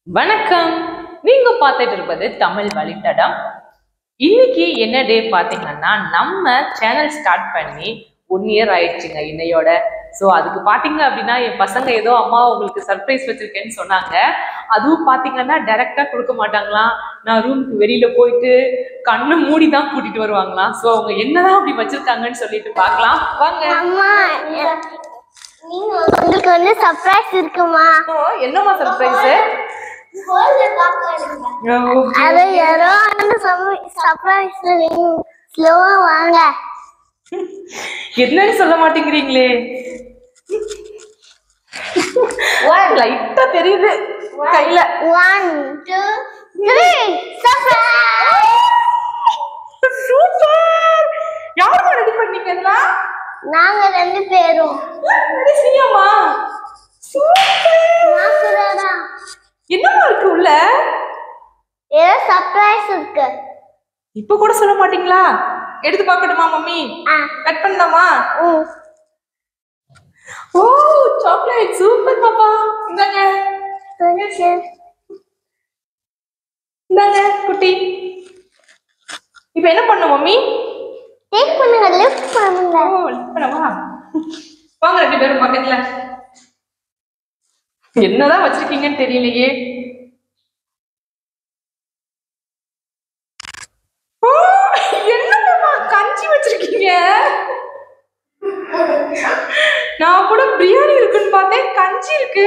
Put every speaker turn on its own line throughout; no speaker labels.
வணக்கம். நீங்க பார்த்துட்டு இருப்பது தமிழ் வழித்தடம். இன்னைக்கு என்ன டே பாத்தீங்கன்னா நம்ம சேனல் ஸ்டார்ட் பண்ணி 1 இயர் ஆயிடுச்சுங்க இன்னையோட. ஸோ அதுக்கு பாத்தீங்க அப்படின்னா என் பசங்க ஏதோ அம்மா உங்களுக்கு சர்ப்ரைஸ் வச்சிருக்கேன்னு சொன்னாங்க. அதுவும் பாத்தீங்கன்னா டைரக்டா கொடுக்க மாட்டாங்களாம். நான் ரூமுக்கு வெளியில போயிட்டு கண்ணு மூடி தான் கூட்டிட்டு வருவாங்களாம். ஸோ அவங்க என்னதான் அப்படி வச்சிருக்காங்கன்னு சொல்லிட்டு பார்க்கலாம் வாங்க.
உங்களுக்கு வந்து சர்ப்ரைஸ் இருக்குமா?
என்னமா சர்ப்ரைஸ்?
அது யாரோ அந்த சர்ப்ரைஸ் ஸ்லோவா வாங்க.
என்னன்னு சொல்ல மாட்டேங்கிறீங்களே. லைட்டா தெரியுது கையில.
1 2 3 சர்ப்ரைஸ்.
சூப்பர். யாருமா ரெடி பண்ணீங்க இதெல்லாம்?
நாங்க 2 பேரும்.
சரியாமா? சூப்பர்.
நாக்குறடா.
என்னமா இருக்கு உள்ள?
ஏதோ சர்ப்ரைஸ் இருக்கு.
இப்ப கூட சொல்ல மாட்டீங்களா? எடுத்து பார்க்கட்டுமா மம்மி? கட் பண்ணலாமா? ஓ சாக்லேட். சூப்பர் பாப்பா. இந்தாங்க இந்தாங்க குட்டி. இப்ப என்ன பண்ணணும் மம்மி?
டேக் பண்ணுங்க, லிஃப்ட் பண்ணுங்க.
ஓ லிஃப்ட் பண்ணவா? வாங்க 2 பேரும் பக்கத்துல. என்னதான் வச்சிருக்கீங்கன்னு தெரியலையே. என்னமா கஞ்சி வச்சிருக்கீங்க? நான் கூட பிரியாணி இருக்குன்னு பார்த்தேன், கஞ்சி இருக்கு.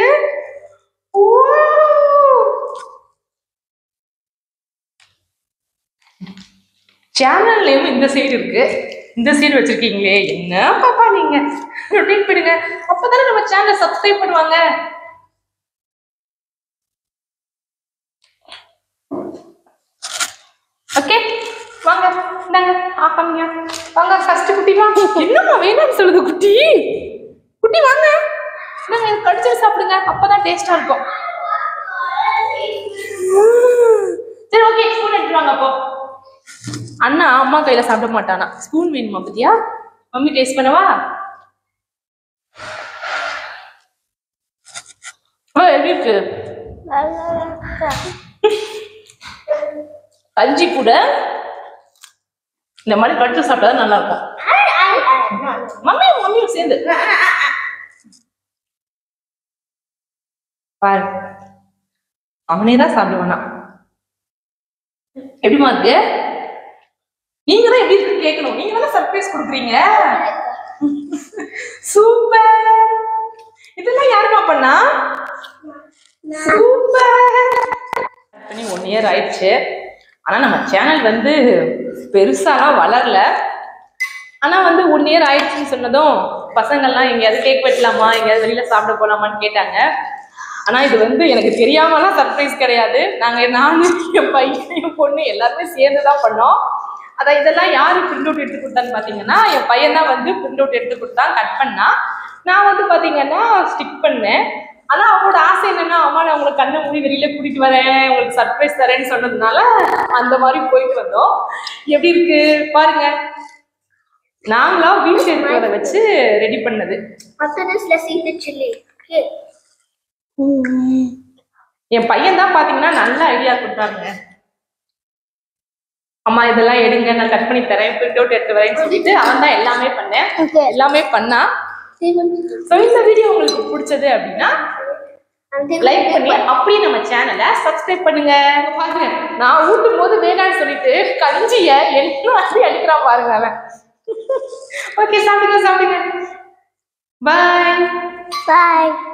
சேனல் நேம் இந்த சைடு இருக்கு, இந்த சைடு வச்சிருக்கீங்களே. என்ன பாப்பா நீங்க ரொட்டேட் பண்ணுங்க, அப்பதானே நம்ம சேனலை சப்ஸ்கிரைப் பண்ணுவாங்க. ஓகே வாங்க இந்தாங்க ஆஃப் பண்ணுங்க. வாங்க ஃபர்ஸ்ட் குட்டி வாங்க. என்னம்மா வேணும்னு சொல்லுது குட்டி? குட்டி வாங்க இந்தாங்க கடிச்சு சாப்பிடுங்க, அப்பதான் டேஸ்டா இருக்கும். சரி ஓகே ஸ்பூன் எடுத்துட்டு வாங்க. அப்போ அண்ணா அம்மா கையில சாப்பிட மாட்டானா. ஸ்பூன் வேணுமா பத்தியா? மம்மி டேஸ்ட் பண்ணவா? எப்படி இருக்கு? கஞ்சி கூட இந்த மாதிரி கடிச்சு சாப்பிட்டா நல்லா இருக்கும். மம்மியும் சேர்ந்து பாரு, அவனே தான் சாப்பிடுவானா. எப்படிமா இருக்கு? நீங்க தான் எப்படி இருக்கு கேட்கணும். நீங்க தானே சர்ப்ரைஸ் கொடுக்குறீங்க. சூப்பர். இதெல்லாம் யாருமா பண்ணா? சூப்பர். 1 இயர் ஆயிடுச்சு. ஆனா நம்ம சேனல் வந்து பெருசாலாம் வளரல. ஆனா வந்து 1 இயர் ஆயிடுச்சுன்னு சொன்னதும் பசங்கள்லாம் எங்கேயாவது கேக் வெட்டலாமா, எங்கேயாவது வெளியில சாப்பிட போலாமான்னு கேட்டாங்க. ஆனா இது வந்து எனக்கு தெரியாமலாம் சர்ப்ரைஸ் கிடையாது. நானு என் பையன் என் பொண்ணு எல்லாருமே சேர்ந்துதான் பண்ணோம். அதான் இதெல்லாம் யாரு பிரிண்ட் அவுட் எடுத்து கொடுத்தான்னு பாத்தீங்கன்னா என் பையன் தான் வந்து பிரிண்ட் அவுட் எடுத்து கொடுத்தா, கட் பண்ணா. நான் வந்து பாத்தீங்கன்னா ஸ்டிக் பண்ணேன். ஆனா அவங்களோட ஆசை என்னன்னா, அம்மா நான் உங்களை கண்ணை மூடி வெளியில கூட்டிட்டு வரேன், உங்களுக்கு சர்ப்ரைஸ் தரேன்னு சொன்னதுனால அந்த மாதிரி போயிட்டு வந்தோம். எப்படி இருக்கு பாருங்க. நாங்களா வீட்டு இருக்கிறத வச்சு ரெடி பண்ணது. என் பையன் தான் பாத்தீங்கன்னா நல்ல ஐடியா கொடுத்தாங்க. அம்மா இதெல்லாம் எடுங்க, நான் கட் பண்ணி தரேன், பிரிண்ட் அவுட் எடுத்து வரேன்னு சொல்லிட்டு அவன் தான் எல்லாமே பண்ணேன், எல்லாமே பண்ணா. இந்த வீடியோ உங்களுக்கு பிடிச்சது அப்படின்னா லைக் பண்ணி அப்படியே நம்ம சேனலை சப்ஸ்கிரைப் பண்ணுங்க. பாருங்க நான் ஊட்டும் போது வேணான்னு சொல்லிட்டு கஞ்சிய என்ன அடிக்கிறான் பாருங்க அவன். ஓகே சாப்பிடுங்க. பாய்.